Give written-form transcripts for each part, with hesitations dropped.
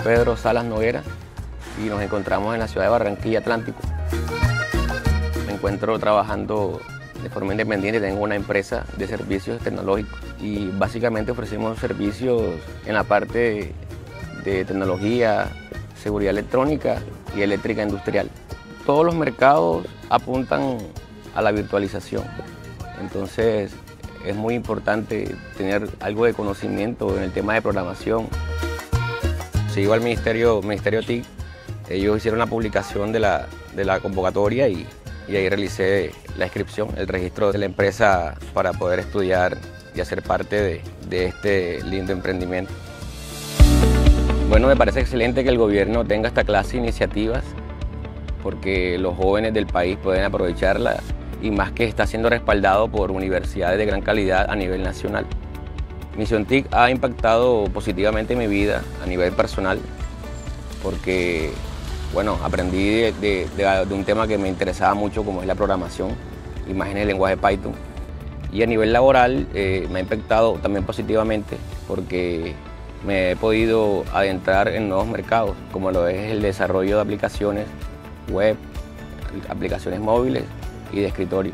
Pedro Salas Noguera y nos encontramos en la ciudad de Barranquilla, Atlántico. Me encuentro trabajando de forma independiente, tengo una empresa de servicios tecnológicos y básicamente ofrecemos servicios en la parte de tecnología, seguridad electrónica y eléctrica industrial. Todos los mercados apuntan a la virtualización, entonces es muy importante tener algo de conocimiento en el tema de programación. Sigo al Ministerio TIC, ellos hicieron la publicación de la convocatoria y ahí realicé la inscripción, el registro de la empresa para poder estudiar y hacer parte de este lindo emprendimiento. Bueno, me parece excelente que el gobierno tenga esta clase de iniciativas porque los jóvenes del país pueden aprovecharla y más que está siendo respaldado por universidades de gran calidad a nivel nacional. Misión TIC ha impactado positivamente mi vida a nivel personal porque bueno, aprendí de un tema que me interesaba mucho como es la programación, imágenes en lenguaje Python. Y a nivel laboral me ha impactado también positivamente porque me he podido adentrar en nuevos mercados, como lo es el desarrollo de aplicaciones web, aplicaciones móviles y de escritorio.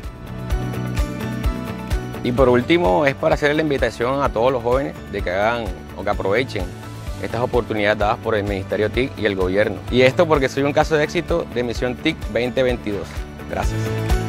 Y por último, es para hacer la invitación a todos los jóvenes de que hagan o que aprovechen estas oportunidades dadas por el Ministerio TIC y el gobierno. Y esto porque soy un caso de éxito de Misión TIC 2022. Gracias.